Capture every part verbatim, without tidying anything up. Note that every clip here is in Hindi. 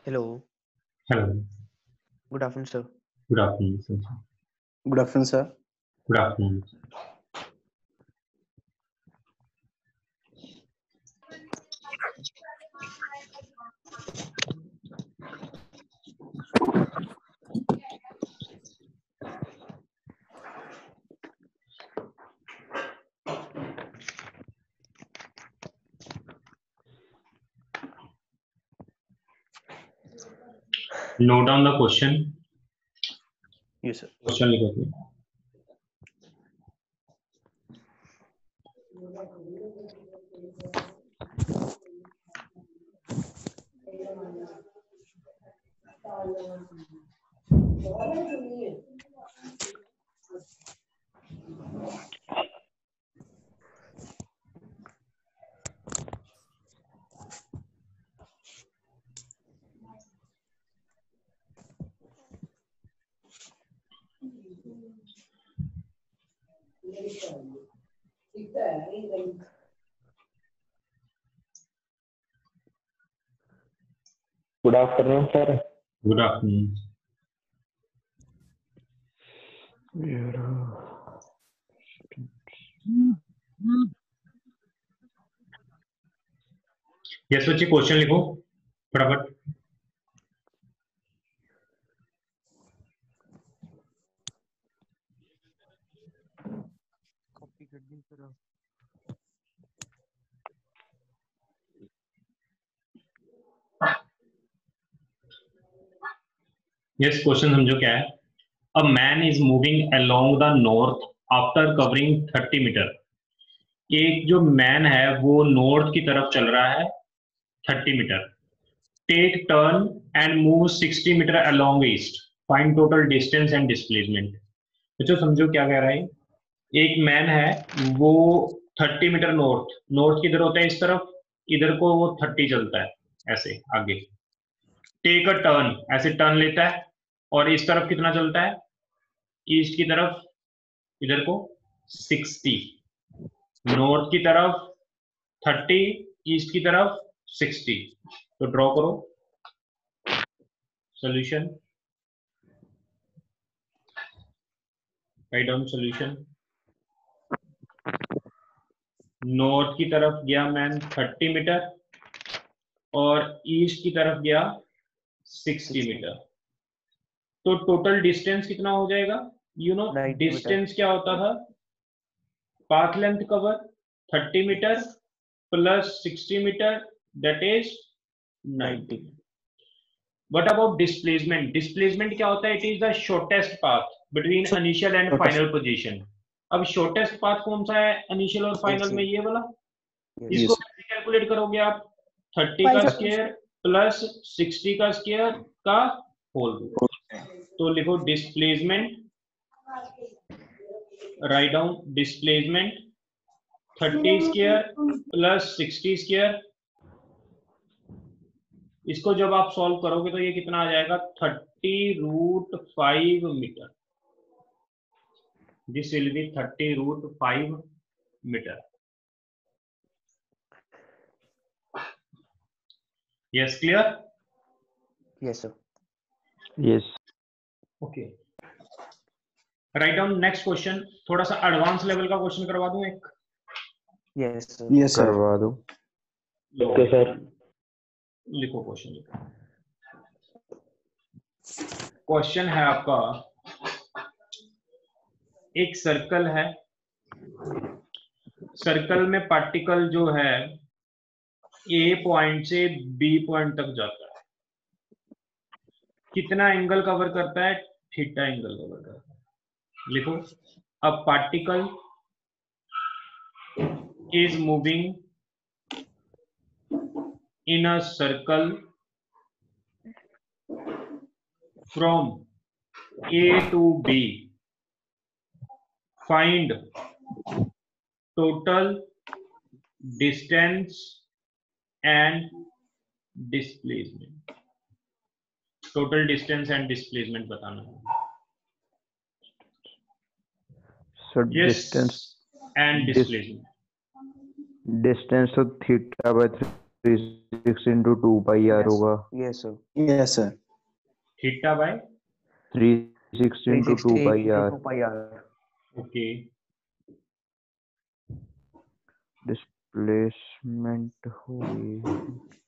Hello. Hello. Good afternoon, sir. Good afternoon, sir. Good afternoon, sir. Good afternoon. Note down the question. Yes, sir. Question लिखो please. Good afternoon, sir. Good afternoon. Yes, बच्चे क्वेश्चन लिखो फटाफट. कॉपी कर दी सर. Yes, क्वेश्चन समझो क्या है. A man is moving along the north after covering thirty meter. एक जो मैन है वो नॉर्थ की तरफ चल रहा है thirty metre. Take turn and move sixty metre along east. Find total distance and displacement. बच्चों समझो क्या कह रहा है. एक मैन है वो thirty मीटर नॉर्थ नॉर्थ किधर होता है इस तरफ, इधर को वो thirty चलता है ऐसे आगे. टेक अ टर्न, ऐसे टर्न लेता है और इस तरफ कितना चलता है, ईस्ट की तरफ इधर को sixty, नॉर्थ की तरफ thirty, ईस्ट की तरफ sixty. तो ड्रॉ करो solution. Write down solution. North की तरफ गया मैन thirty मीटर और ईस्ट की तरफ गया sixty मीटर. तो टोटल डिस्टेंस कितना हो जाएगा. यू नो डिस्टेंस क्या होता था, path length cover thirty metre plus sixty metre, that is ninety. What about displacement. Displacement क्या होता है, it is the shortest path between initial and final position. अब शॉर्टेस्ट पाथ कौन सा है इनिशियल और फाइनल में, ये वाला. इसको कैसे कैलकुलेट करोगे आप, thirty का स्क्वायर प्लस sixty का स्क्वायर का होल. तो लिखो displacement, write down displacement thirty square plus sixty square. इसको जब आप सॉल्व करोगे तो ये कितना आ जाएगा, thirty root five metre. This will be thirty root five metre. Yes clear. Yes, sir. Yes. Okay. Write down next question. थोड़ा सा एडवांस लेवल का क्वेश्चन करवा दूं एक. Yes, sir. Yes, sir. करवा दो. Okay sir. लिखो क्वेश्चन. लिखो क्वेश्चन है आपका, एक सर्कल है, सर्कल में पार्टिकल जो है ए पॉइंट से बी पॉइंट तक जाता है. कितना एंगल कवर करता है, थीटा एंगल कवर करता है. लिखो. A particle is moving in a circle from A to B. Find total distance and displacement. Total distance and displacement बताना है. So Yes, distance and displacement. distance तो theta by three three six into two pi R Yes. होगा. Yes, sir. Yes, sir. Theta by three six into two three sixty pi R. into pi r. Okay displacement होगी.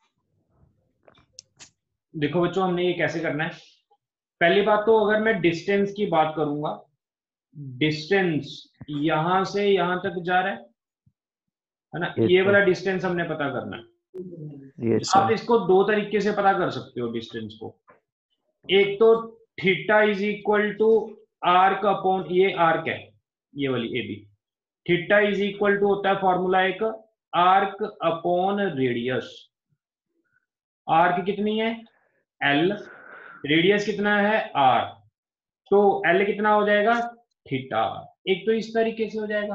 देखो बच्चों, हमने ये कैसे करना है. पहली बात तो अगर मैं डिस्टेंस की बात करूंगा, डिस्टेंस यहां से यहां तक जा रहा है है ना. Yes, ये sir. वाला डिस्टेंस हमने पता करना है. यस आप सर. इसको दो तरीके से पता कर सकते हो डिस्टेंस को. एक तो theta is equal to arc upon, ये आर्क है ये वाली A B. Theta is equal to होता है फॉर्मूला एक आर्क अपॉन रेडियस. आर्क कितनी है एल, रेडियस कितना है आर, तो एल कितना हो जाएगा थीटा. एक तो इस तरीके से हो जाएगा.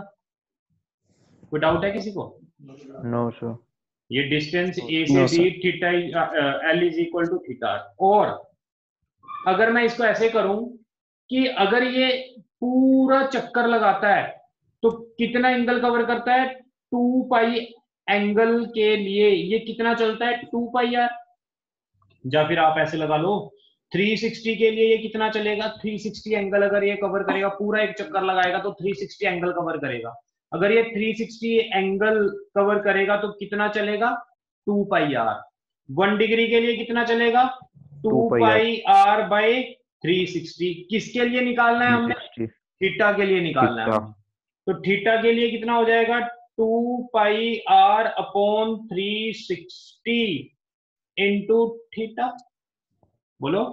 कोई डाउट है किसी को? No sir. ये डिस्टेंस ए से No, B theta L is equal to theta. और अगर मैं इसको ऐसे करूं कि अगर ये पूरा चक्कर लगाता है तो कितना एंगल कवर करता है, टू पाई एंगल के लिए ये कितना चलता है टू पाई आर. या फिर आप ऐसे लगा लो थ्री सिक्सटी के लिए ये कितना चलेगा, थ्री सिक्सटी एंगल अगर ये कवर करेगा, पूरा एक चक्कर लगाएगा तो थ्री सिक्सटी एंगल कवर करेगा. अगर ये थ्री सिक्सटी एंगल कवर करेगा तो कितना चलेगा two pi R. One degree के लिए कितना चलेगा two pi R by three sixty. किसके लिए निकालना है हमने, थीटा के लिए निकालना है. तो थीटा के लिए कितना हो जाएगा two pi R upon three sixty into theta. बोलो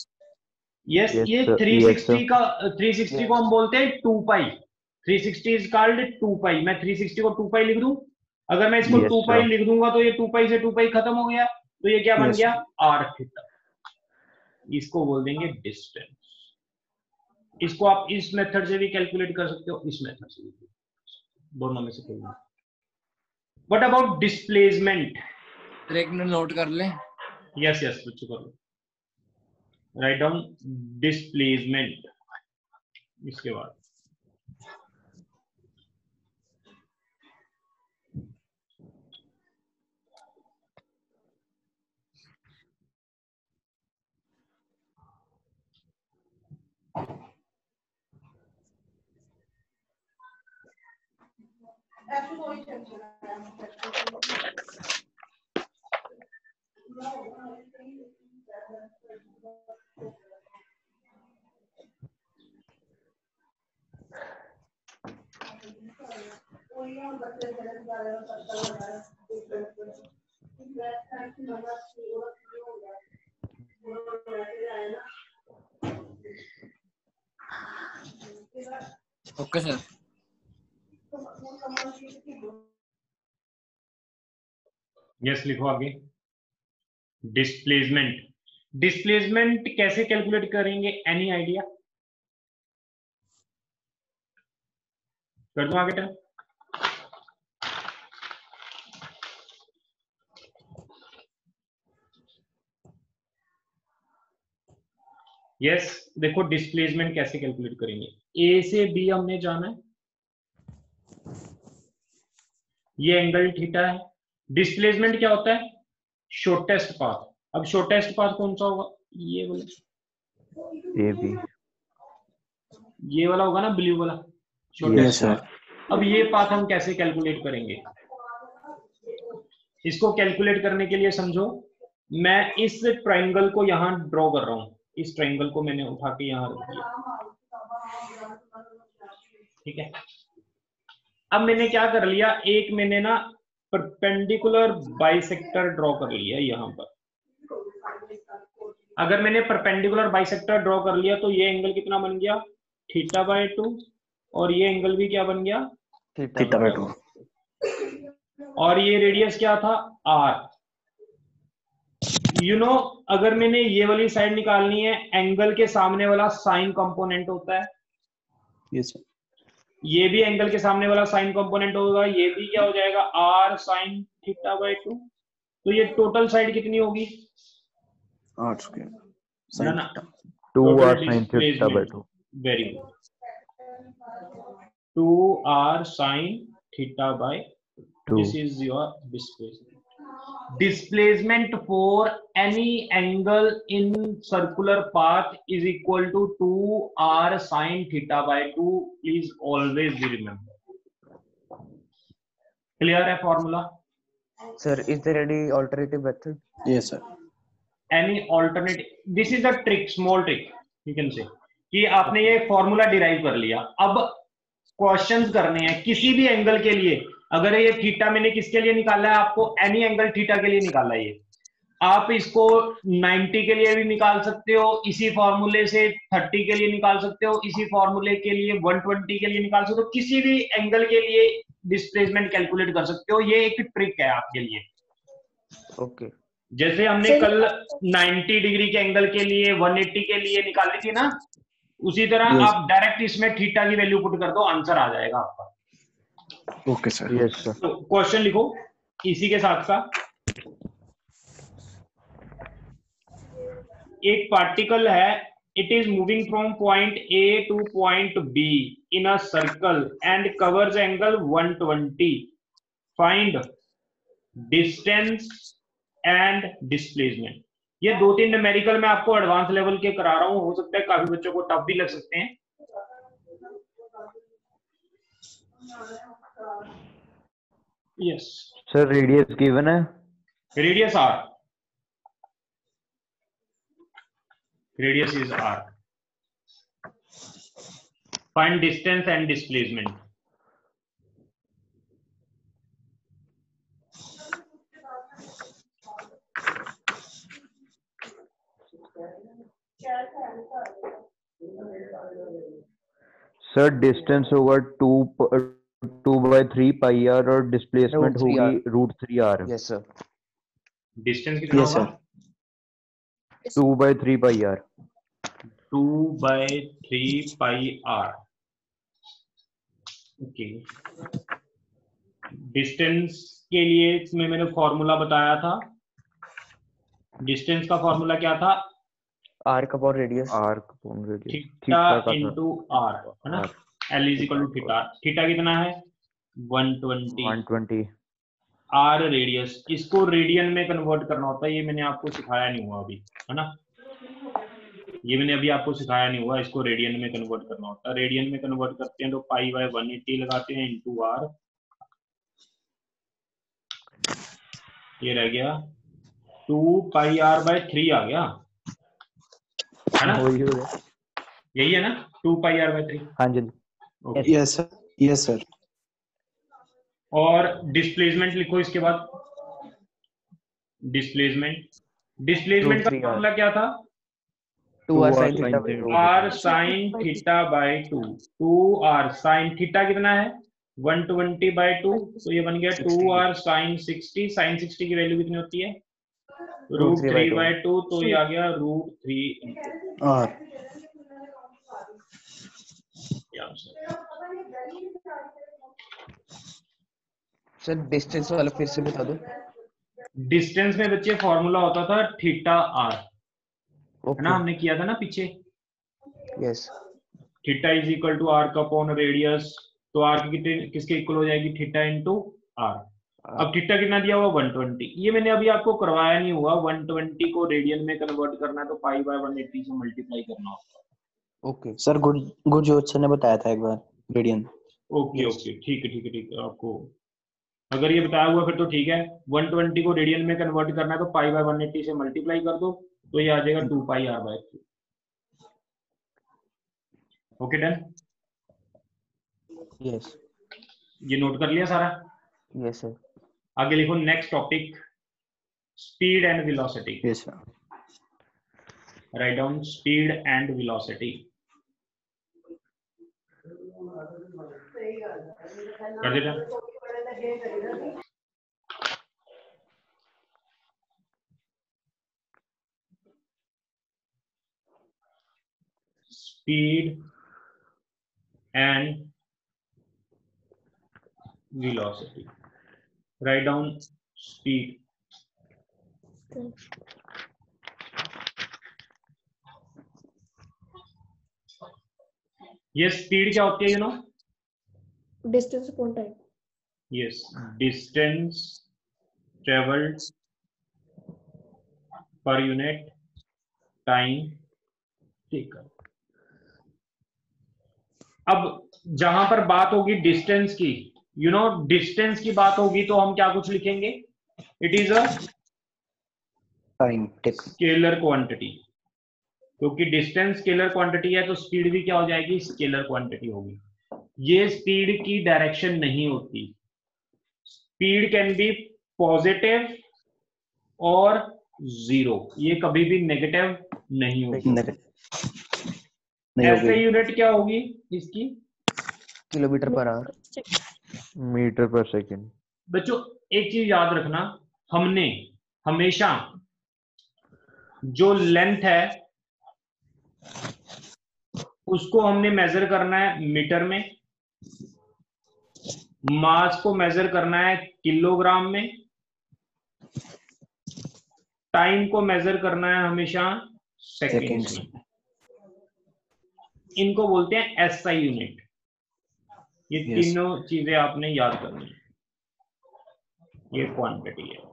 यस. Yes, ये sir. थ्री सिक्सटी Yes, का थ्री सिक्सटी Yes. को हम बोलते हैं two pi. Three sixty is called two pi. मैं थ्री सिक्सटी को टू पाई लिख दूं. अगर मैं इसको Yes, टू पाई sir. लिख दूंगा तो ये टू पाई से टू पाई खत्म हो गया, तो ये क्या बन Yes, गया आर थीटा. इसको बोल देंगे डिस्टेंस. इसको आप इस मेथड से भी कैलकुलेट कर सकते हो, इस मेथड से भी, दोनों में से कोई. What about displacement? एक मिनट नोट कर लें. यस यस बच्चों कर लो. Right down displacement. इसके बाद ओके सर. यस लिखो आगे. डिस्प्लेसमेंट. डिस्प्लेसमेंट कैसे कैलकुलेट करेंगे, एनी आइडिया? कर दूं आगे टर्म. यस yes, देखो डिस्प्लेसमेंट कैसे कैलकुलेट करेंगे. ए से बी हमने जाना है, ये एंगल थीटा है. डिस्प्लेसमेंट क्या होता है, शॉर्टेस्ट पाथ. अब शॉर्टेस्ट पाथ कौन सा होगा, ये वाला, ए बी. ये वाला होगा ना, ब्लू वाला Yes, शॉर्टेस्ट sir. पाथ. अब ये पाथ हम कैसे कैलकुलेट करेंगे, इसको कैलकुलेट करने के लिए समझो, मैं इस ट्रायंगल को यहां ड्रॉ कर रहा हूं. इस ट्रायंगल को मैंने उठा के यहां रख दिया, ठीक है. अब मैंने क्या कर लिया, एक मैंने ना परपेंडिकुलर बाइसेक्टर ड्रॉ कर लिया यहां पर. अगर मैंने परपेंडिकुलर बाइसेक्टर ड्रॉ कर लिया तो ये एंगल कितना बन गया थीटा बाय टू, और ये एंगल भी क्या बन गया Theta by two. और ये रेडियस क्या था आर. यू नो अगर मैंने ये वाली साइड निकालनी है, एंगल के सामने वाला साइन कंपोनेंट होता है, Yes, sir. ये भी एंगल के सामने वाला साइन कंपोनेंट होगा, ये भी क्या हो जाएगा R sine theta by two. तो ये टोटल साइड कितनी होगी, R square. ना Sin ना theta. Two total R sine theta by displacement. Two. Very good. Two R sine theta by two. This is your displacement. displacement for any angle in circular path is equal to two r sin theta by two. Please always be remember. Clear है formula? Sir, is there any alternative method? Yes, sir. Any alternative? This is a trick, small trick you can say कि आपने ये फॉर्मूला डिराइव कर लिया, अब क्वेश्चंस करने हैं किसी भी एंगल के लिए. अगर ये थीटा मैंने किसके लिए निकाला है, आपको एनी एंगल थीटा के लिए निकाला है, ये आप इसको नब्बे के लिए भी निकाल सकते हो, इसी फॉर्मूले से तीस के लिए निकाल सकते हो, इसी फॉर्मूले के लिए एक सौ बीस के लिए निकाल सकते हो, किसी भी एंगल के लिए डिस्प्लेसमेंट कैलकुलेट कर सकते हो. ये एक ट्रिक है आपके लिए. ओके. जैसे हमने कल नब्बे डिग्री के एंगल के लिए एक सौ अस्सी के लिए निकाली थी ना, उसी तरह Yes. आप डायरेक्ट इसमें थीटा की वैल्यू पुट कर दो, आंसर आ जाएगा आपका. Okay, sir. Yes, sir. तो क्वेश्चन लिखो इसी के साथ साथ. एक पार्टिकल है, it is moving from point A to point B in a circle and covers angle one twenty. Find distance and displacement. ये दो तीन न्यूमेरिकल मैं आपको एडवांस लेवल के करा रहा हूं, हो सकता है काफी बच्चों को टफ भी लग सकते हैं. यस Sir, radius given है. Radius R. Radius is R. Find distance and displacement. Sir, distance होगा two प- two by three pi r और displacement Root three होगी root three r. Yes, sir. Distance कितना Yes, होगा? sir. two by three pi r. Two by three pi R. Okay. Distance के लिए इसमें मैंने फॉर्मूला बताया था. डिस्टेंस का फॉर्मूला क्या था? Arc upon radius. Arc upon radius. Theta Theta का था. इंटू आर, है ना? L is equal to theta. Theta कितना है? One twenty. one twenty. R radius. इसको रेडियन में कन्वर्ट करना होता है, ये मैंने आपको सिखाया नहीं हुआ अभी, है ना? ये मैंने अभी आपको सिखाया नहीं हुआ, इसको रेडियन में कन्वर्ट करना होता है. रेडियन में कन्वर्ट करते हैं तो पाई बाय वन एट्टी लगाते हैं इंटू आर. ये रह गया two pi R by three आ गया, है ना? वही हो गया. यही है ना, two pi R by three. हाँ जी. Yes, sir. Yes, sir. और डिस्प्लेसमेंट लिखो इसके बाद. डिस्प्लेसमेंट डिस्प्लेसमेंट का three R. फॉर्मूला क्या था? Two r sin sin theta by theta. two. R sine theta by two. Two R sine theta कितना है? One twenty by two. तो ये बन गया two R sine sixty. Sine sixty की वैल्यू कितनी होती है? Root three by three two. By two. तो ये आ गया root three. R. Sir, distance वाला फिर से बता दो. डिस्टेंस में बच्चे फॉर्मूला होता था थीटा आर, है ना? Okay. हमने किया था ना पीछे. Yes. Theta is equal to R का अपॉन रेडियस. तो आर की कितने किसके इक्वल हो जाएगी? Theta into R. अब थीटा कितना दिया हुआ? One twenty. ये मैंने अभी आपको करवाया नहीं हुआ. वन ट्वेंटी को रेडियन में कन्वर्ट करना है तो पाई बाय वन एट्टी से मल्टीप्लाई करना होता है. Okay. Sir good Gurjot sir ने बताया था एक बार रेडियन. ओके ओके ठीक है ठीक है ठीक है. आपको अगर ये बताया हुआ फिर तो ठीक है. वन ट्वेंटी को रेडियन में कन्वर्ट करना है तो पाई बाय वन एट्टी से मल्टीप्लाई कर दो, तो ये आ जाएगा two pi R by three. Okay done. Yes. ये नोट कर लिया सारा. Yes, sir. आगे लिखो next topic, speed and velocity. Yes, sir. Write down speed and velocity. कर देना. Speed and velocity. Write down speed. ये स्पीड क्या होती है? You know distance upon time. यस, distance travelled per unit time taken. अब जहां पर बात होगी डिस्टेंस की, यू नो डिस्टेंस की बात होगी, तो हम क्या कुछ लिखेंगे? It is a time taken. Scalar quantity, क्योंकि डिस्टेंस स्केलर क्वांटिटी है तो स्पीड भी क्या हो जाएगी? स्केलर क्वांटिटी होगी। ये स्पीड की डायरेक्शन नहीं होती। स्पीड कैन बी पॉजिटिव और जीरो, ये कभी भी नेगेटिव नहीं होगी। नहीं ऐसे होगी। यूनिट क्या होगी इसकी? Kilometre per our, metre per second. बच्चों एक चीज याद रखना, हमने हमेशा जो लेंथ है उसको हमने मेजर करना है मीटर में, मास को मेजर करना है किलोग्राम में, टाइम को मेजर करना है हमेशा सेकंड्स में। इनको बोलते हैं एसआई यूनिट। ये Yes. तीनों चीजें आपने याद करनी है। ये क्वांटिटी है।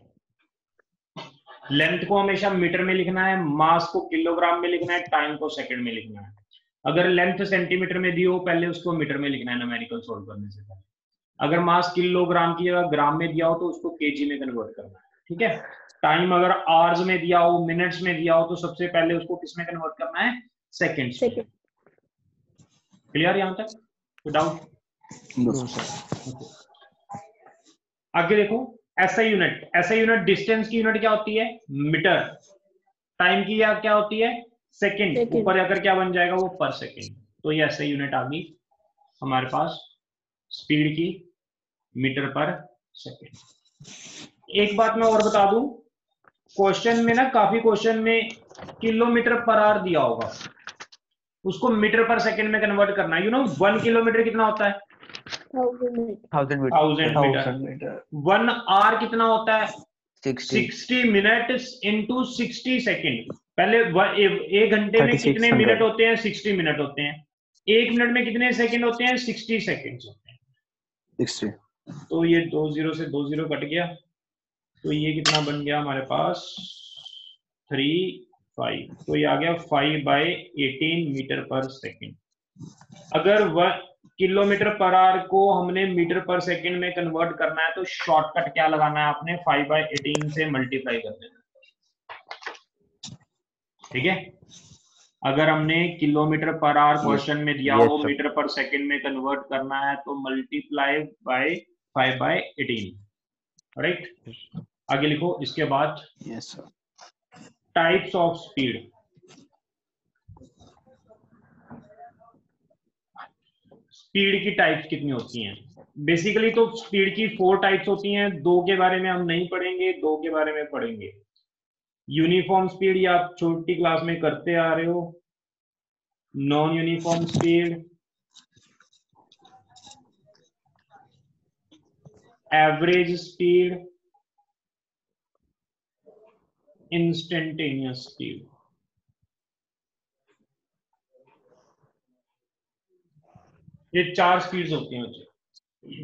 लेंथ को हमेशा मीटर में लिखना है, मास को किलोग्राम में लिखना है, टाइम को सेकंड में लिखना है। अगर लेंथ सेंटीमीटर में दी हो पहले उसको मीटर में लिखना है न्यूमेरिकल सॉल्व करने से पहले। अगर मास किलोग्राम की जगह ग्राम में दिया हो तो उसको केजी में कन्वर्ट करना है, ठीक है। टाइम अगर आवर्स में दिया हो, मिनट्स में दिया हो, तो सबसे पहले उसको किसमें कन्वर्ट करना है? सेकंड्स में। क्लियर यहां तक? कोई डाउट? आगे देखो, SI unit. SI unit distance की यूनिट क्या होती है? मीटर। टाइम की या क्या होती है? सेकंड। ऊपर जाकर क्या बन जाएगा? वो पर सेकंड। तो ये एसआई यूनिट आ गई हमारे पास स्पीड की, मीटर पर सेकंड। एक बात मैं और बता दूं, क्वेश्चन में ना काफी क्वेश्चन में किलोमीटर पर आवर दिया होगा, उसको मीटर पर सेकंड में कन्वर्ट करना है। यू नो वन किलोमीटर कितना होता है? Thousand thousand metre. One hour कितना होता है? Sixty minute into sixty second. पहले एक घंटे में कितने मिनट होते हैं? सिक्सटी मिनट होते हैं। एक मिनट में कितने सेकंड होते हैं? सिक्सटी सेकंड होते हैं। सिक्सटी। तो ये दो जीरो से दो जीरो कट गया, तो ये कितना बन गया हमारे पास? Three five. तो ये आ गया five by eighteen metre per second. अगर वह किलोमीटर पर आवर को हमने मीटर पर सेकंड में कन्वर्ट करना है तो शॉर्टकट क्या लगाना है आपने? फाइव बाई एटीन से मल्टीप्लाई कर देना, ठीक है। अगर हमने किलोमीटर पर आवर क्वेश्चन में दिया yes, हो, sir. मीटर पर सेकंड में कन्वर्ट करना है तो multiply by five by eighteen, right. आगे लिखो इसके बाद yes sir. Types of speed. Speed की टाइप्स कितनी होती हैं? बेसिकली तो स्पीड की फोर टाइप्स होती हैं। दो के बारे में हम नहीं पढ़ेंगे, दो के बारे में पढ़ेंगे। यूनिफॉर्म स्पीड, ये आप छोटी क्लास में करते आ रहे हो। Non uniform speed, average speed, instantaneous speed. ये चार स्पीड्स होती हैं बच्चे।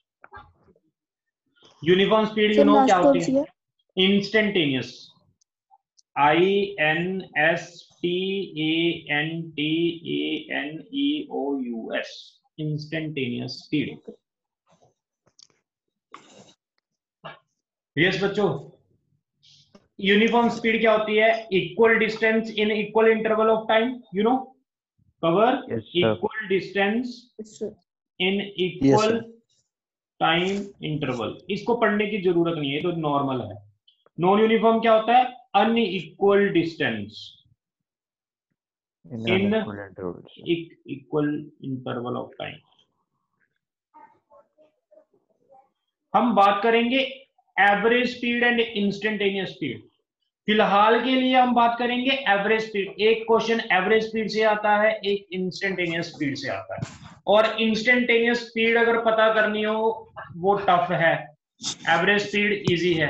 यूनिफॉर्म स्पीड यू नो क्या होती है? Instantaneous, I N S T A N T A N E O U S, instantaneous speed. Yes बच्चों, यूनिफॉर्म स्पीड क्या होती है? Equal distance in equal interval of time, you know, cover equal distance in equal time interval. इसको पढ़ने की जरूरत नहीं है, तो नॉर्मल है। नॉन यूनिफॉर्म क्या होता है? Unequal distance in equal interval of time. हम बात करेंगे average speed and instantaneous speed. फिलहाल के लिए हम बात करेंगे एवरेज स्पीड। एक क्वेश्चन एवरेज स्पीड से आता है, एक इंस्टेंटेनियस स्पीड से आता है। और इंस्टेंटेनियस स्पीड अगर पता करनी हो वो टफ है, एवरेज स्पीड इजी है।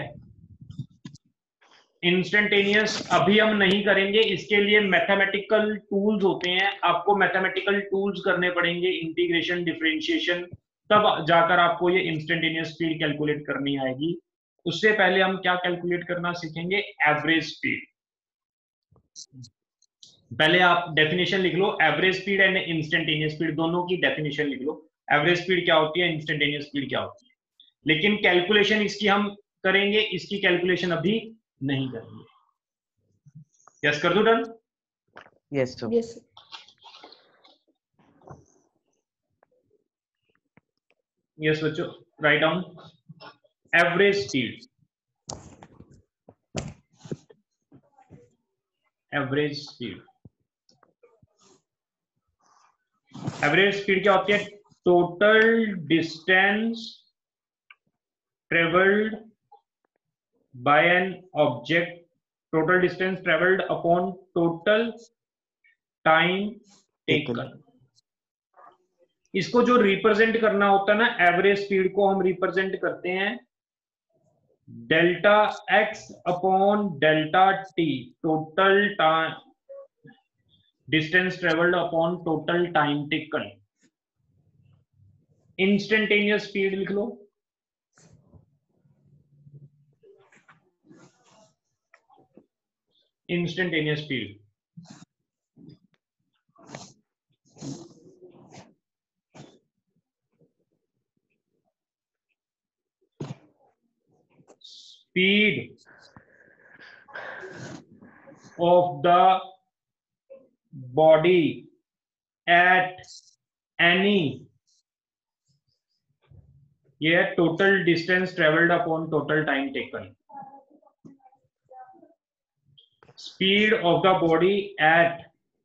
इंस्टेंटेनियस अभी हम नहीं करेंगे, इसके लिए मैथमेटिकल टूल्स होते हैं, आपको मैथमेटिकल टूल्स करने पड़ेंगे, इंटीग्रेशन, डिफरेंशिएशन, तब जाकर आपको ये इंस्टेंटेनियस स्पीड कैलकुलेट करनी आएगी। उससे पहले हम क्या कैलकुलेट करना सीखेंगे, एवरेज स्पीड। पहले आप डेफिनेशन लिख लो, average speed and instantaneous speed दोनों की डेफिनेशन लिख लो। एवरेज स्पीड क्या होती है, इंस्टेंटेनियस स्पीड क्या होती है, लेकिन कैलकुलेशन इसकी हम करेंगे, इसकी कैलकुलेशन अभी नहीं करेंगे। यस कर दो, done? Yes sir. Yes, sir. Yes बच्चों, write down average speed. Average speed average speed क्या होती है, total distance travelled by an object, total distance travelled upon total time taken. इसको जो रिप्रेजेंट करना होता है ना, एवरेज स्पीड को हम रिप्रेजेंट करते हैं delta X upon delta T, total time distance travelled upon total time taken. Instantaneous speed लिख लो, instantaneous speed speed of the body at any, ये है total distance traveled upon total time taken. Speed of the body at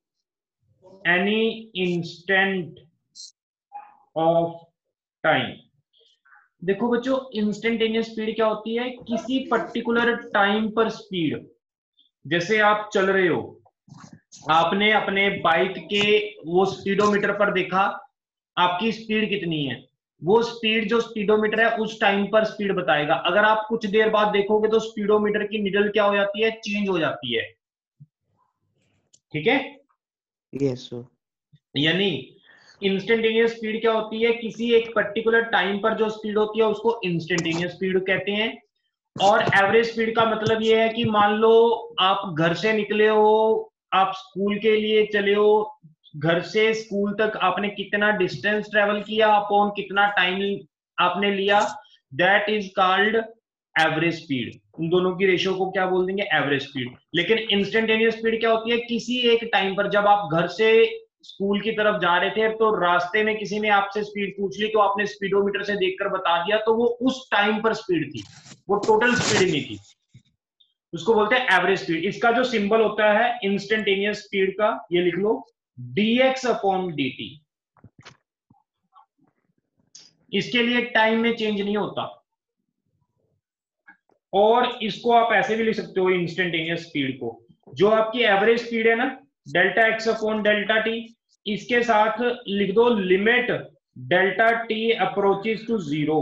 any instant of time. देखो बच्चों, इंस्टेंटेनियस स्पीड क्या होती है, किसी पर्टिकुलर टाइम पर स्पीड, जैसे आप चल रहे हो, आपने अपने बाइक के वो स्पीडोमीटर पर देखा आपकी स्पीड कितनी है, वो स्पीड जो स्पीडोमीटर है उस टाइम पर स्पीड बताएगा। अगर आप कुछ देर बाद देखोगे तो स्पीडोमीटर की निडल क्या हो जाती है, चेंज हो जाती है, ठीक है? Yes sir. यानी इंस्टेंटेनियस स्पीड क्या होती है, किसी एक पर्टिकुलर टाइम पर जो स्पीड होती है उसको इंस्टेंटेनियस स्पीड कहते हैं। और एवरेज स्पीड का मतलब ये है कि मान लो आप घर से निकले हो, आप स्कूल के लिए चले हो, घर से स्कूल तक आपने कितना डिस्टेंस ट्रेवल किया अपॉन कितना टाइम आपने लिया, that is called average speed. उन दोनों की रेशियो को क्या बोल देंगे, एवरेज स्पीड। लेकिन इंस्टेंटेनियस स्पीड क्या होती है, किसी एक टाइम पर जब आप घर से स्कूल की तरफ जा रहे थे तो रास्ते में किसी ने आपसे स्पीड पूछ ली तो आपने स्पीडोमीटर से देखकर बता दिया, तो वो उस टाइम पर स्पीड थी, वो टोटल स्पीड नहीं थी, उसको बोलते हैं एवरेज स्पीड। इसका जो सिंबल होता है इंस्टेंटेनियस स्पीड का, ये लिख लो dx अपॉन dt। इसके लिए टाइम में चेंज नहीं होता, और इसको आप ऐसे भी लिख सकते हो इंस्टेंटेनियस स्पीड को, जो आपकी एवरेज स्पीड है ना, delta X upon delta T, इसके साथ लिख दो limit delta T approaches to zero,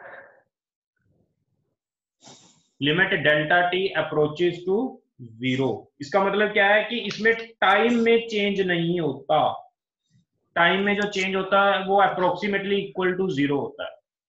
limit delta T approaches to zero. इसका मतलब क्या है कि इसमें टाइम में चेंज नहीं होता, टाइम में जो चेंज होता है वो अप्रोक्सीमेटली इक्वल टू जीरो होता है।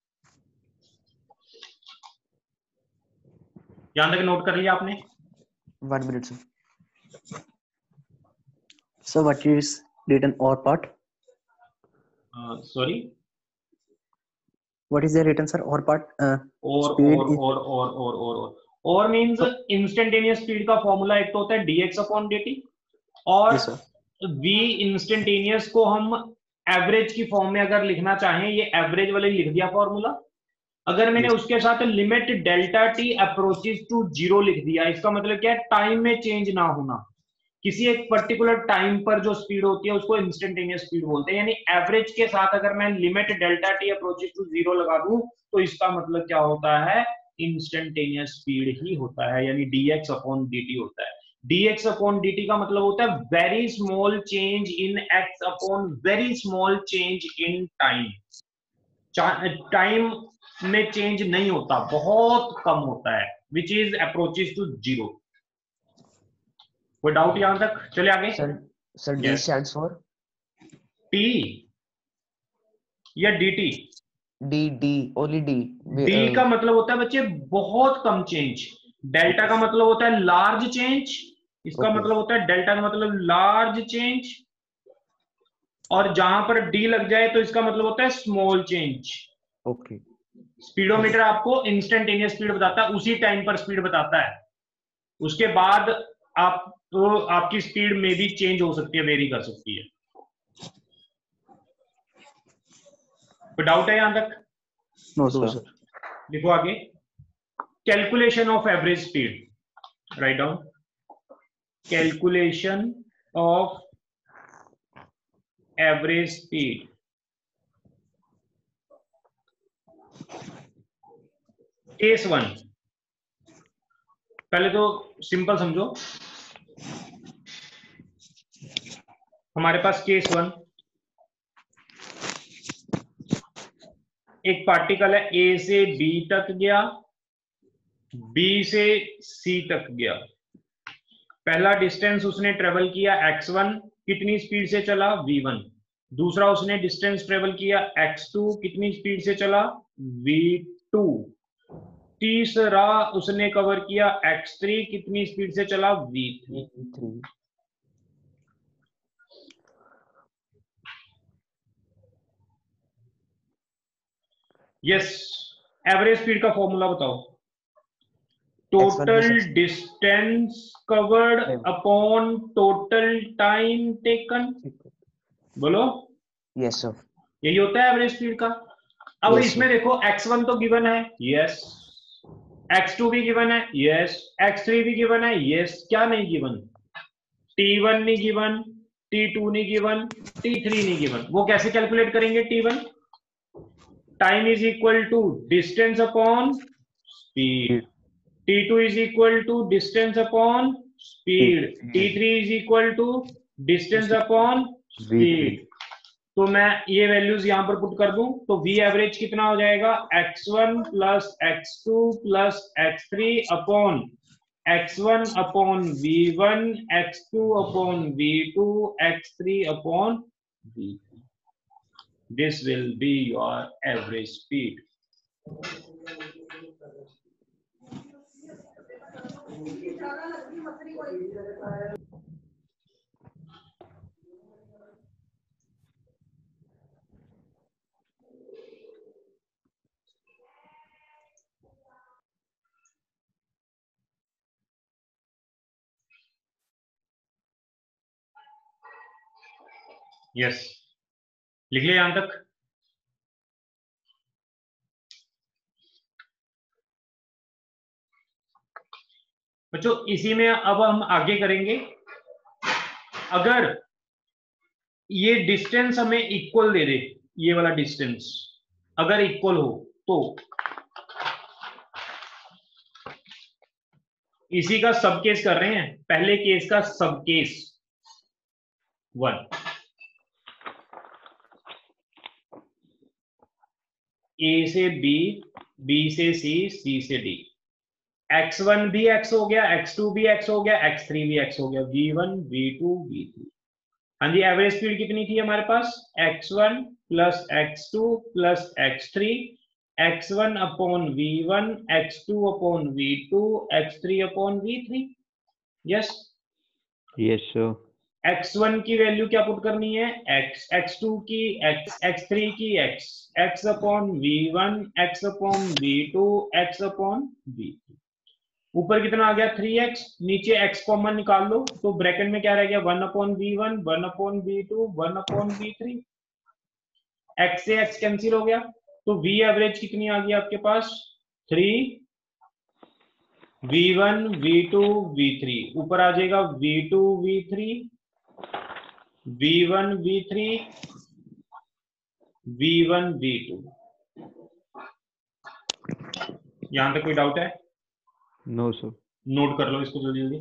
यहां तक नोट कर लिया आपने? One minute sir. So what is written or part? Sorry, What is the written sir or part? Uh, और speed और is और और और और और और मींस इंस्टेंटेनियस स्पीड का फॉर्मूला एक तो होता है dx अपॉन dt, और yes sir. v इंस्टेंटेनियस को हम एवरेज की फॉर्म में अगर लिखना चाहें, ये एवरेज वाले लिख दिया फॉर्मूला। अगर मैंने Yes. उसके साथ limit delta T approaches to zero लिख दिया, इसका मतलब क्या है, टाइम में चेंज ना होना, किसी एक पर्टिकुलर टाइम पर जो स्पीड होती है उसको इंस्टेंटेनियस स्पीड बोलते हैं। यानी एवरेज के साथ अगर मैं limit delta T approaches to zero लगा दूं तो इसका मतलब क्या होता है, इंस्टेंटेनियस स्पीड ही होता है, यानी dx अपॉन dt होता है। dx अपॉन dt का मतलब होता है very small change in x upon very small change in time. Time में चेंज नहीं होता, बहुत कम होता है, which is approaches to zero. कोई डाउट यहां तक? चले आगे। Sir sir d Yes. Stands for t या dt? D d only d d का मतलब होता है बच्चे बहुत कम चेंज, डेल्टा का मतलब होता है लार्ज चेंज, इसका Okay. मतलब होता है डेल्टा का मतलब लार्ज चेंज, और जहां पर डी लग जाए तो इसका मतलब होता है स्मॉल चेंज। ओके स्पीडोमीटर आपको इंस्टेंटेनियस स्पीड बताता है, उसी टाइम पर स्पीड बताता है, उसके बाद आप तो आपकी स्पीड में भी चेंज हो सकती है, वेरी कर सकती है। कोई डाउट है यहां तक? No, दो sir. सर लिखो आगे, calculation of average speed, right down, calculation of average speed. Case one, पहले तो सिंपल समझो, हमारे पास केस वन, एक पार्टिकल है ए से बी तक गया, बी से सी तक गया, पहला डिस्टेंस उसने ट्रेवल किया एक्स वन, कितनी स्पीड से चला वी वन, दूसरा उसने डिस्टेंस ट्रेवल किया एक्स टू, कितनी स्पीड से चला वी टू, तीसरा उसने कवर किया एक्स थ्री, कितनी स्पीड से चला v three. Three yes, average speed का फॉर्मूला बताओ, total distance covered upon total time taken, बोलो। यस सर यही होता है एवरेज स्पीड का। अब Yes, इसमें देखो एक्स वन तो गिवन है, यस, एक्स टू भी गिवन है, यस, एक्स थ्री भी गिवन है, यस, क्या नहीं गिवन, टी वन नहीं गिवन, टी टू नहीं गिवन, टी थ्री नहीं गिवन। वो कैसे कैलकुलेट करेंगे t one? Time is equal to distance upon speed, t two is equal to distance upon speed, t three is equal to distance upon speed. तो मैं ये वैल्यूज यहां पर पुट कर दूं तो वी एवरेज कितना हो जाएगा, x one plus x two plus x three upon x one upon v one, x two upon v two, x three upon v three. This will be your average speed. Yes, लिख लिया यहां तक? बच्चों इसी में अब हम आगे करेंगे। अगर ये डिस्टेंस हमें इक्वल दे दे, ये वाला डिस्टेंस अगर इक्वल हो तो इसी का सब केस कर रहे हैं, पहले केस का सब केस वन, ए से बी, बी से सी, सी से डी, एक्स वन भी एक्स हो गया, एक्स टू भी एक्स हो गया, एक्स थ्री भी एक्स हो गया, v one, we two, v three. हाँ जी, एवरेज स्पीड कितनी थी हमारे पास, x one plus x two plus x three, x one upon v one, x two upon v two, x three upon v three. Yes yes sir. X one की वैल्यू क्या पुट करनी है, x, एक्स टू की x, एक्स थ्री की x, x upon v one, x upon v two, x upon v three. ऊपर कितना आ गया थ्री एक्स, नीचे x कॉमन निकाल लो तो ब्रैकेट में क्या रह गया, one upon v one, one upon v two, one upon v three. x से x कैंसिल हो गया तो v एवरेज कितनी आ गई आपके पास, three, v one, we two, v three, ऊपर आ जाएगा v two, v three, v one, v three, v one, we two. यहां तक कोई डाउट है? No sir. नोट कर लो इसको जल्दी जल्दी।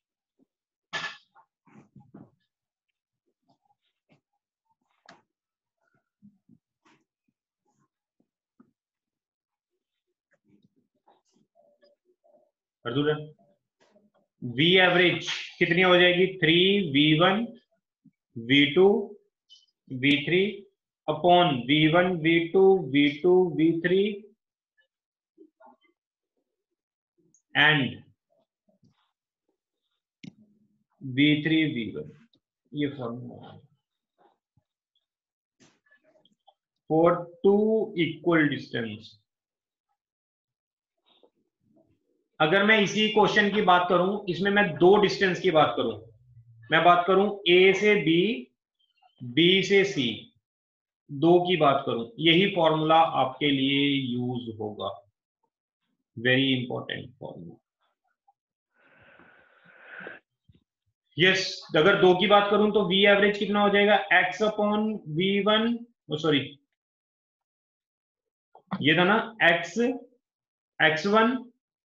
कर दूं? वी एवरेज कितनी हो जाएगी, three v one, we two, v three upon v one we two v two v three and v three v one, ये फॉर्मूला है फॉर टू इक्वल डिस्टेंस। अगर मैं इसी क्वेश्चन की बात करूं, इसमें मैं दो डिस्टेंस की बात करूं, मैं बात करूं ए से बी, बी से सी, दो की बात करूं, यही फॉर्मूला आपके लिए यूज होगा। Very important formula. यस, अगर दो की बात करूं तो वी एवरेज कितना हो जाएगा, x upon v one, sorry ये था ना, x x one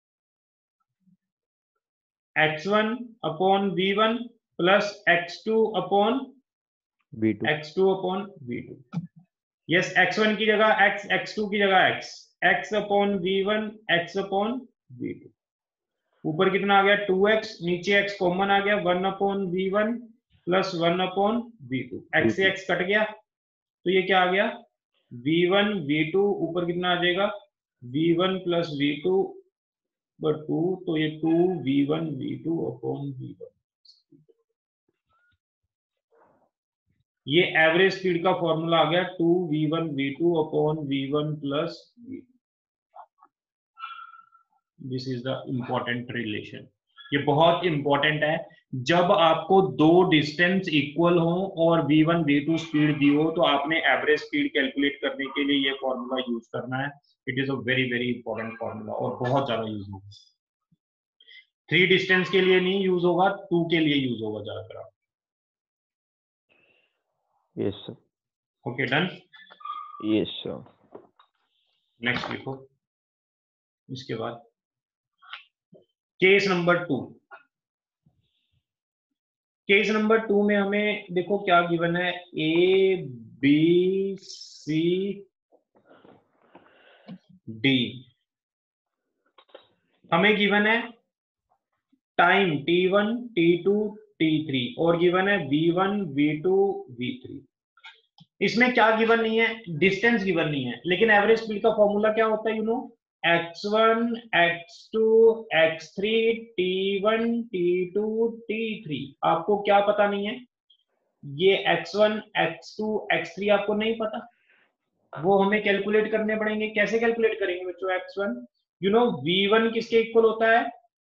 x one upon v one plus x two upon b two x two upon v two. Yes, x one की जगह एक्स, एक्स टू की जगह x, x upon v one, x upon v two. ऊपर कितना आ गया टू एक्स, नीचे एक्स कॉमन आ गया, one upon v one plus one upon v two, x से एक्स कट गया तो ये क्या आ गया वी वन वी टू, ऊपर कितना आ जाएगा v one plus v two but two, तो ये two v one we two upon v one. ये एवरेज स्पीड का फॉर्मूला आ गया two v one we two upon v one plus v two. This is the important relation. ये बहुत इंपॉर्टेंट है। जब आपको दो डिस्टेंस इक्वल हो और v one we two speed दी हो तो आपने एवरेज स्पीड कैलकुलेट करने के लिए ये फॉर्मूला यूज करना है। It is a very very important formula और बहुत ज्यादा यूज होगा। थ्री डिस्टेंस के लिए नहीं यूज होगा, टू के लिए यूज होगा ज्यादातर। Yes sir. Okay done. Yes sir. Next लिखो। इसके बाद case number two. Case number two में हमें देखो क्या गिवन है, ए बी सी डी। हमें गिवन है time t one t two t three और गिवन है v one we two v three. इसमें क्या गिवन नहीं है, डिस्टेंस गिवन नहीं है, लेकिन एवरेज स्पीड का फॉर्मूला क्या होता है you know, x one x two x three t one t two t three. आपको क्या पता नहीं है, ये x one x two x three आपको नहीं पता, वो हमें कैलकुलेट करने पड़ेंगे। कैसे कैलकुलेट करेंगे बच्चों, x one you know v one किसके इक्वल होता है,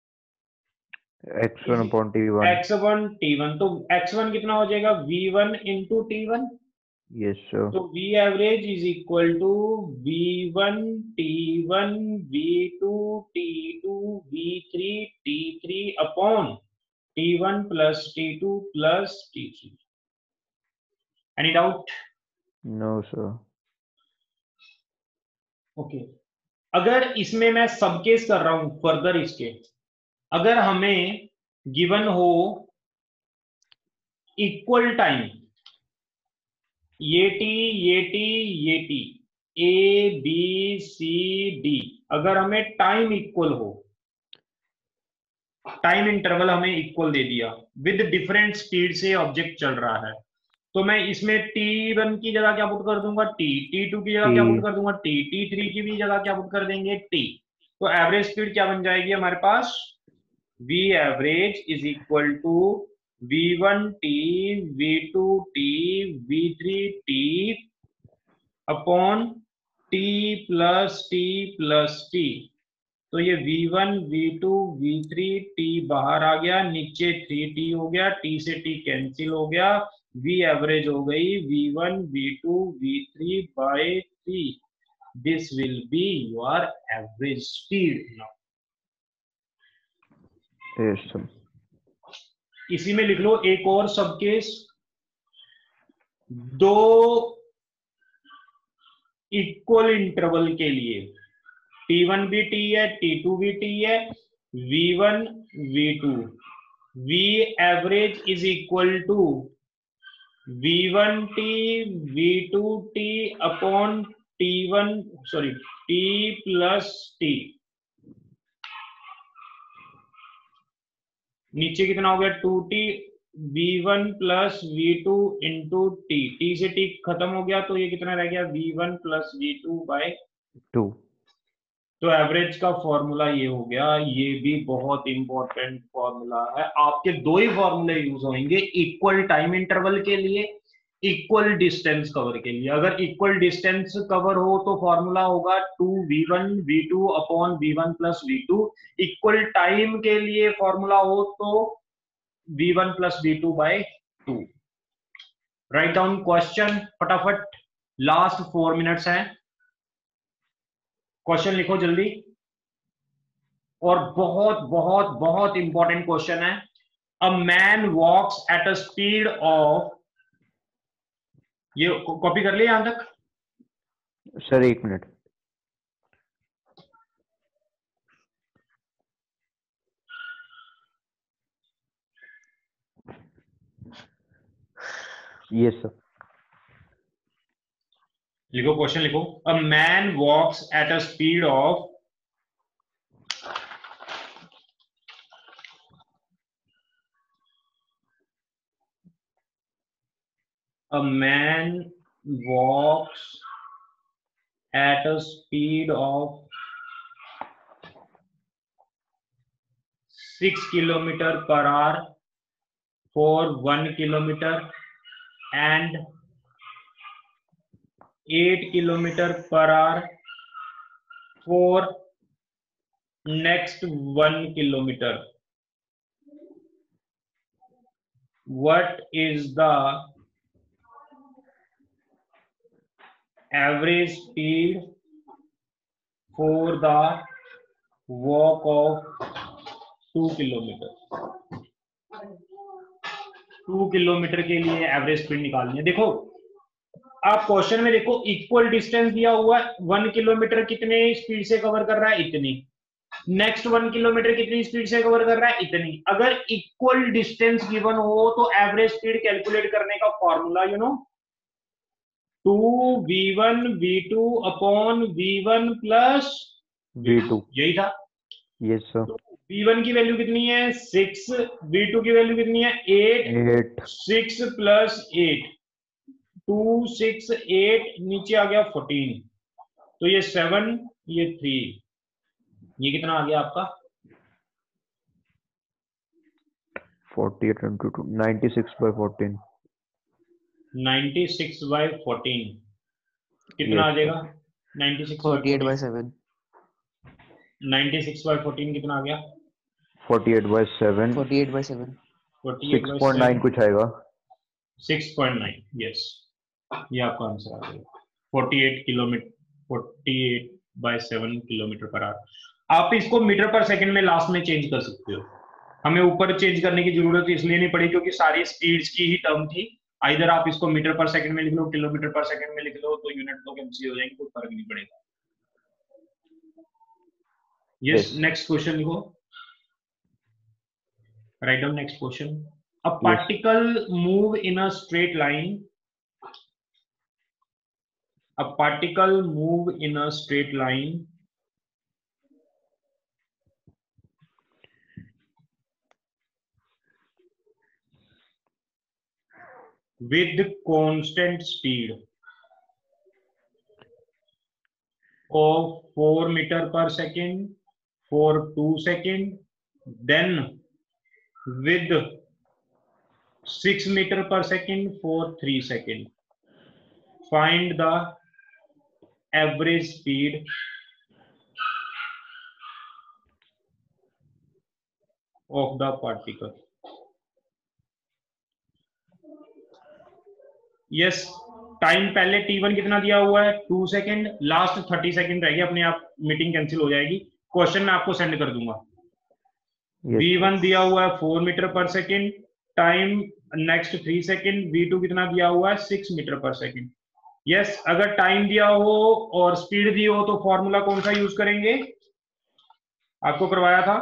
x one upon T one. X one T one, तो एक्स वन कितना हो जाएगा v one into t one. Yes sir. तो v average is equal to v one T one we two T two v three t three upon T one plus t two plus t three. Any doubt? No sir. Okay, अगर इसमें मैं सब केस कर रहा हूं फर्दर इसके, अगर हमें गिवन हो इक्वल टाइम, ये टी ये टी ये t, A B C D, अगर हमें टाइम इक्वल हो, टाइम इंटरवल हमें इक्वल दे दिया, विद डिफरेंट स्पीड से ऑब्जेक्ट चल रहा है, तो मैं इसमें टी वन की जगह क्या पुट कर दूंगा टी, टी टू की जगह क्या पुट कर दूंगा टी, टी थ्री की भी जगह क्या पुट कर देंगे टी। तो एवरेज स्पीड क्या बन जाएगी हमारे पास, v average is equal to v one t v two t v three t upon t plus t plus t. तो ये v one we two v three t बाहर आ गया, नीचे थ्री टी हो गया, टी से टी कैंसिल हो गया, वी एवरेज हो गई v one we two v three by three. This will be your average speed now. Yes sir. इसी में लिख लो एक और सब केस, दो इक्वल इंटरवल के लिए, टी वन भी टी है टी टू भी टी है, v one we two, v average is equal to v one t v two t upon T one sorry t plus t. नीचे कितना हो गया two t, v one plus v two into t, t से टी खत्म हो गया तो ये कितना रह गया, v one plus v two by two. तो एवरेज का फॉर्मूला ये हो गया। ये भी बहुत इंपॉर्टेंट फॉर्मूला है, आपके दो ही फॉर्मूले यूज होंगे, इक्वल टाइम इंटरवल के लिए, इक्वल डिस्टेंस कवर के लिए। अगर इक्वल डिस्टेंस कवर हो तो फॉर्मूला होगा two v one we two upon v one plus v two. Equal time के लिए फॉर्मूला हो तो v one plus v two by two. Right down question फटाफट, लास्ट फोर मिनट्स हैं, क्वेश्चन लिखो जल्दी। और बहुत बहुत बहुत इंपॉर्टेंट क्वेश्चन है। A man walks at a speed of, ये कॉपी कर लिया यहां तक? सर एक मिनट। Yes sir. लिखो क्वेश्चन लिखो। A man walks at a speed of a man walks at a speed of six kilometre per hour for one kilometre and eight kilometre per hour for next one kilometre. What is the average speed for the walk of two kilometre? Two kilometre के लिए एवरेज स्पीड निकालनी है। देखो आप क्वेश्चन में देखो, इक्वल डिस्टेंस दिया हुआ है, वन किलोमीटर कितने स्पीड से कवर कर रहा है, इतनी। नेक्स्ट वन किलोमीटर कितनी स्पीड से कवर कर रहा है, इतनी। अगर इक्वल डिस्टेंस गिवन हो तो एवरेज स्पीड कैलकुलेट करने का formula you know two v one we two upon v one plus v two, यही था। Yes sir. वी वन की वैल्यू कितनी है, सिक्स, वी टू की वैल्यू कितनी है, eight, eight, six plus eight, two six eight, नीचे आ गया फोर्टीन, तो ये सेवन, ये थ्री, ये कितना आ गया आपका, forty eight into two, ninety six by fourteen, ninety six by fourteen कितना आ जाएगा, ninety six forty eight by seven, ninety six by fourteen कितना आ गया, forty eight by seven, forty eight by seven, six point nine कुछ आएगा, सिक्स पॉइंट नाइन, यस, ये आपका आंसर आ जाएगा। Forty eight kilometre, forty eight by seven kilometre per hour. आप इसको मीटर पर सेकंड में लास्ट में चेंज कर सकते हो, हमें ऊपर चेंज करने की जरूरत इसलिए नहीं पड़ी क्योंकि सारी स्पीड्स की ही टर्म थी। इधर आप इसको मीटर पर सेकंड में लिख लो, किलोमीटर पर सेकंड में लिख लो, तो यूनिट तो कैंसिल हो जाएंगे, कोई फर्क नहीं पड़ेगा। यस, नेक्स्ट क्वेश्चन लिखो, right down next question. A particle move in a straight line, a particle move in a straight line with constant speed of four meter per second for two seconds, then with six meter per second for three seconds. Find the average speed of the particle. Yes, time पहले टी वन कितना दिया हुआ है, two second, last thirty second रह गया, अपने आप मीटिंग कैंसिल हो जाएगी। क्वेश्चन मैं आपको सेंड कर दूंगा। वी वन दिया हुआ है four metre per second, time next three second, V two कितना दिया हुआ है, six metre per second. Yes yes, अगर टाइम दिया हो और स्पीड दी हो तो फॉर्मूला कौन सा यूज करेंगे, आपको करवाया था,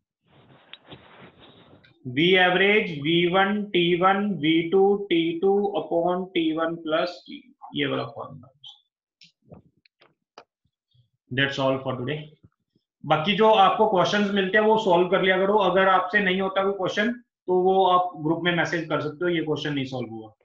V average V one T one we two T two upon T one plus T, ये वाला formula. That's all for today. बाकी जो आपको क्वेश्चंस मिलते हैं वो सॉल्व कर लिया करो, अगर आपसे नहीं होता कोई क्वेश्चन तो वो आप ग्रुप में मैसेज कर सकते हो, ये क्वेश्चन नहीं सॉल्व हुआ।